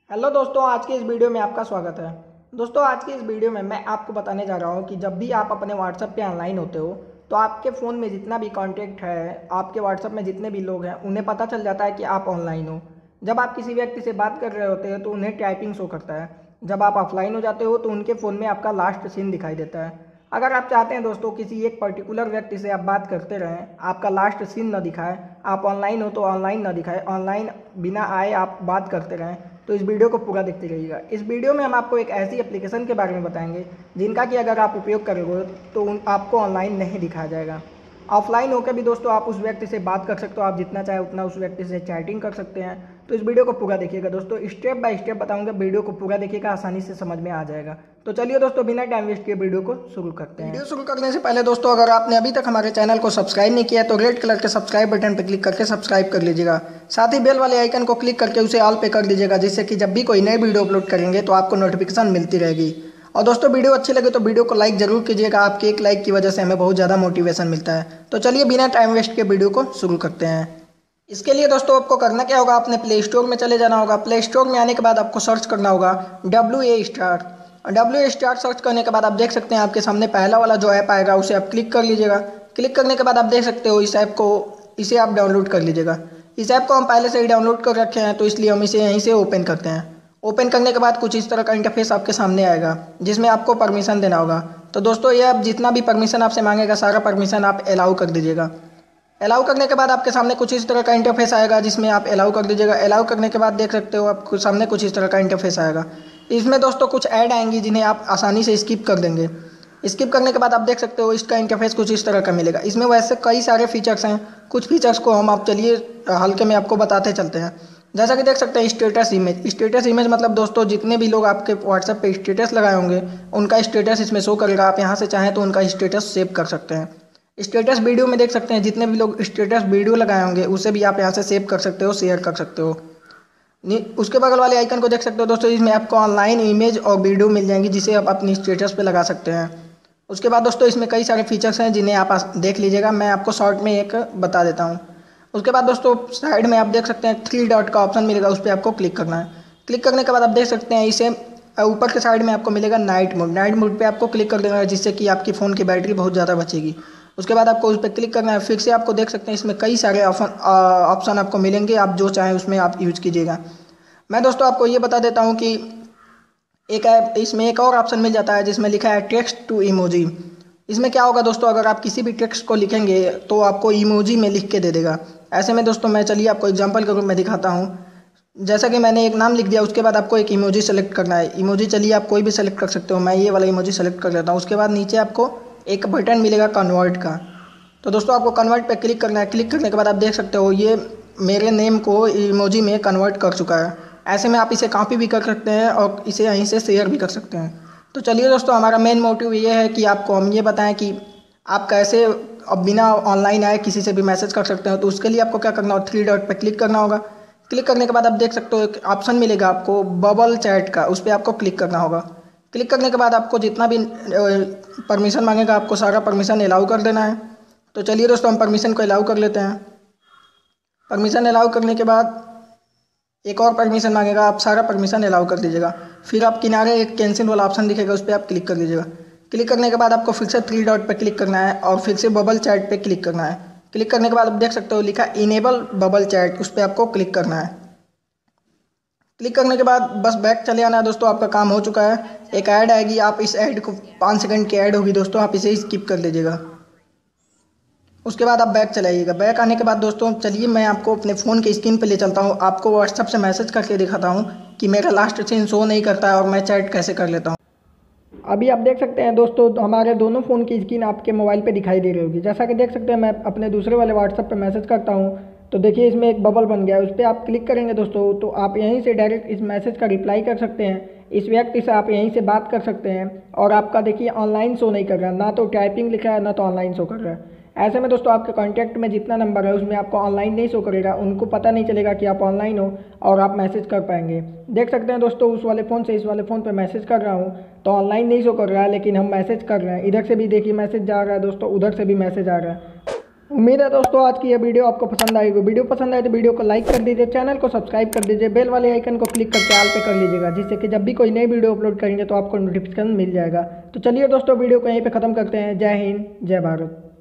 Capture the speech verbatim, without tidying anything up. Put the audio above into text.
Hello दोस्तों, आज की इस वीडियो में आपका स्वागत है। दोस्तों, आज की इस वीडियो में मैं आपको बताने जा रहा हूं कि जब भी आप अपने व्हाट्सएप पे ऑनलाइन होते हो तो आपके फ़ोन में जितना भी कांटेक्ट है, आपके व्हाट्सएप में जितने भी लोग हैं, उन्हें पता चल जाता है कि आप ऑनलाइन हो। जब आप किसी व्यक्ति से बात कर रहे होते हैं तो उन्हें टाइपिंग शो करता है। जब आप ऑफलाइन हो जाते हो तो उनके फ़ोन में आपका लास्ट सीन दिखाई देता है। अगर आप चाहते हैं दोस्तों किसी एक पर्टिकुलर व्यक्ति से आप बात करते रहें, आपका लास्ट सीन न दिखाए, आप ऑनलाइन हो तो ऑनलाइन न दिखाए, ऑनलाइन बिना आए आप बात करते रहें, तो इस वीडियो को पूरा देखते रहिएगा। इस वीडियो में हम आपको एक ऐसी एप्लीकेशन के बारे में बताएंगे जिनका कि अगर आप उपयोग करोगे तो उन आपको ऑनलाइन नहीं दिखाया जाएगा। ऑफलाइन होकर भी दोस्तों आप उस व्यक्ति से बात कर सकते हो, आप जितना चाहे उतना उस व्यक्ति से चैटिंग कर सकते हैं। तो इस वीडियो को पूरा देखिएगा दोस्तों, स्टेप बाय स्टेप बताऊंगा, वीडियो को पूरा देखिएगा, आसानी से समझ में आ जाएगा। तो चलिए दोस्तों, बिना टाइम वेस्ट किए वीडियो को शुरू करते हैं। वीडियो शुरू करने से पहले दोस्तों, अगर आपने अभी तक हमारे चैनल को सब्सक्राइब नहीं किया तो रेड कलर के सब्सक्राइब बटन पर क्लिक करके सब्सक्राइब कर लीजिएगा। साथ ही बेल वाले आइकन को क्लिक करके उसे ऑल पे कर दीजिएगा, जिससे कि जब भी कोई नई वीडियो अपलोड करेंगे तो आपको नोटिफिकेशन मिलती रहेगी। और दोस्तों, वीडियो अच्छी लगे तो वीडियो को लाइक जरूर कीजिएगा, आपके एक लाइक की वजह से हमें बहुत ज़्यादा मोटिवेशन मिलता है। तो चलिए बिना टाइम वेस्ट के वीडियो को शुरू करते हैं। इसके लिए दोस्तों आपको करना क्या होगा, आपने प्ले स्टोर में चले जाना होगा। प्ले स्टोर में आने के बाद आपको सर्च करना होगा W A star. W A star search करने के बाद आप देख सकते हैं आपके सामने पहला वाला जो ऐप आएगा उसे आप क्लिक कर लीजिएगा। क्लिक करने के बाद आप देख सकते हो इस ऐप को, इसे आप डाउनलोड कर लीजिएगा। इस ऐप को हम पहले से ही डाउनलोड कर रखे हैं, तो इसलिए हम इसे यहीं से ओपन करते हैं। ओपन करने के बाद कुछ इस तरह का इंटरफेस आपके सामने आएगा, जिसमें आपको परमिशन देना होगा। तो दोस्तों, ये आप जितना भी परमिशन आपसे मांगेगा सारा परमिशन आप अलाउ कर दीजिएगा। अलाउ करने के बाद आपके सामने कुछ इस तरह का इंटरफेस आएगा, जिसमें आप अलाउ कर दीजिएगा। अलाउ करने के बाद देख सकते हो आपके सामने कुछ इस तरह का इंटरफेस आएगा। इसमें दोस्तों कुछ ऐड आएंगी जिन्हें आप आसानी से स्किप कर देंगे। स्किप करने के बाद आप देख सकते हो इसका इंटरफेस कुछ इस तरह का मिलेगा। इसमें वैसे कई सारे फीचर्स हैं, कुछ फीचर्स को हम आप चलिए हल्के में आपको बताते चलते हैं। जैसा कि देख सकते हैं स्टेटस इमेज। स्टेटस इमेज मतलब दोस्तों जितने भी लोग आपके व्हाट्सएप पे स्टेटस लगाए होंगे उनका स्टेटस इसमें शो करेगा। आप यहाँ से चाहें तो उनका स्टेटस सेव कर सकते हैं। स्टेटस वीडियो में देख सकते हैं जितने भी लोग स्टेटस वीडियो लगाए होंगे उसे भी आप यहाँ से सेव कर सकते हो, शेयर कर सकते हो। उसके बगल वाले आइकन को देख सकते हो दोस्तों, इसमें आपको ऑनलाइन इमेज और वीडियो मिल जाएंगी जिसे आप अपनी स्टेटस पे लगा सकते हैं। उसके बाद दोस्तों इसमें कई सारे फीचर्स हैं जिन्हें आप देख लीजिएगा, मैं आपको शॉर्ट में एक बता देता हूँ। उसके बाद दोस्तों साइड में आप देख सकते हैं थ्री डॉट का ऑप्शन मिलेगा, उस पर आपको क्लिक करना है। क्लिक करने के बाद आप देख सकते हैं इसे ऊपर के साइड में आपको मिलेगा नाइट मोड। नाइट मोड पे आपको क्लिक कर देना है, जिससे कि आपकी फ़ोन की बैटरी बहुत ज़्यादा बचेगी। उसके बाद आपको उस पर क्लिक करना है। फिर से आपको देख सकते हैं इसमें कई सारे ऑप्शन ऑप्शन आपको मिलेंगे, आप जो चाहें उसमें आप यूज कीजिएगा। मैं दोस्तों आपको ये बता देता हूँ कि एक ऐप इसमें एक और ऑप्शन मिल जाता है जिसमें लिखा है टेक्स्ट टू इमोजी। इसमें क्या होगा दोस्तों, अगर आप किसी भी टेक्स्ट को लिखेंगे तो आपको इमोजी में लिख के दे देगा। ऐसे में दोस्तों मैं चलिए आपको एग्जांपल के रूप में दिखाता हूँ। जैसा कि मैंने एक नाम लिख दिया, उसके बाद आपको एक इमोजी सेलेक्ट करना है। इमोजी चलिए आप कोई भी सेलेक्ट कर सकते हो, मैं ये वाला इमोजी सेलेक्ट कर लेता हूँ। उसके बाद नीचे आपको एक बटन मिलेगा कन्वर्ट का, तो दोस्तों आपको कन्वर्ट पे क्लिक करना है। क्लिक करने के बाद आप देख सकते हो ये मेरे नेम को इमोजी में कन्वर्ट कर चुका है। ऐसे में आप इसे कॉपी भी कर सकते हैं और इसे यहीं से शेयर भी कर सकते हैं। तो चलिए दोस्तों, हमारा मेन मोटिव ये है कि आपको हम ये बताएं कि आप कैसे अब बिना ऑनलाइन आए किसी से भी मैसेज कर सकते हो। तो उसके लिए आपको क्या करना होगा, थ्री डॉट पर क्लिक करना होगा। क्लिक करने के बाद आप देख सकते हो एक ऑप्शन मिलेगा आपको बबल चैट का, उस पर आपको क्लिक करना होगा। क्लिक करने के बाद आपको जितना भी परमिशन मांगेगा आपको सारा परमिशन अलाउ कर देना है। तो चलिए दोस्तों हम परमिशन को अलाउ कर लेते हैं। परमिशन अलाउ करने के बाद एक और परमिशन मांगेगा, आप सारा परमिशन अलाउ कर दीजिएगा। फिर आप किनारे एक कैंसिल वाला ऑप्शन दिखेगा, उस पर आप क्लिक कर दीजिएगा। क्लिक करने के बाद आपको फिर से थ्री डॉट पर क्लिक करना है और फिर से बबल चैट पे क्लिक करना है। क्लिक करने के बाद आप देख सकते हो लिखा इनेबल बबल चैट, उस पर आपको क्लिक करना है। क्लिक करने के बाद बस बैक चले आना है दोस्तों, आपका काम हो चुका है। एक ऐड आएगी, आप इस ऐड को पाँच सेकंड की ऐड होगी दोस्तों, आप इसे स्किप कर लीजिएगा। उसके बाद आप बैक चलाइएगा। बैक आने के बाद दोस्तों चलिए मैं आपको अपने फ़ोन की स्क्रीन पे ले चलता हूँ, आपको व्हाट्सएप से मैसेज करके दिखाता हूँ कि मेरा लास्ट सीन शो नहीं करता है और मैं चैट कैसे कर लेता हूँ। अभी आप देख सकते हैं दोस्तों, हमारे दोनों फ़ोन की स्क्रीन आपके मोबाइल पे दिखाई दे रही होगी। जैसा कि देख सकते हैं मैं अपने दूसरे वाले व्हाट्सएप पे मैसेज करता हूँ, तो देखिए इसमें एक बबल बन गया है। उस पर आप क्लिक करेंगे दोस्तों तो आप यहीं से डायरेक्ट इस मैसेज का रिप्लाई कर सकते हैं। इस व्यक्ति से आप यहीं से बात कर सकते हैं और आपका देखिए ऑनलाइन शो नहीं कर रहा है, ना तो टाइपिंग लिखा है ना तो ऑनलाइन शो कर रहा है। ऐसे में दोस्तों आपके कॉन्टैक्ट में जितना नंबर है उसमें आपको ऑनलाइन नहीं शो करेगा, उनको पता नहीं चलेगा कि आप ऑनलाइन हो और आप मैसेज कर पाएंगे। देख सकते हैं दोस्तों उस वाले फ़ोन से इस वाले फ़ोन पे मैसेज कर रहा हूँ तो ऑनलाइन नहीं शो कर रहा है, लेकिन हम मैसेज कर रहे हैं। इधर से भी देखिए मैसेज जा रहा है दोस्तों, उधर से भी मैसेज आ रहा है। उम्मीद है दोस्तों आज की ये वीडियो आपको पसंद आएगी। वीडियो पसंद आए तो वीडियो को लाइक कर दीजिए, चैनल को सब्सक्राइब कर दीजिए, बेल वाले आइकन को क्लिक करके ऑल पे कर लीजिएगा, जिससे कि जब भी कोई नई वीडियो अपलोड करेंगे तो आपको नोटिफिकेशन मिल जाएगा। तो चलिए दोस्तों वीडियो को यहीं पे ख़त्म करते हैं। जय हिंद, जय भारत।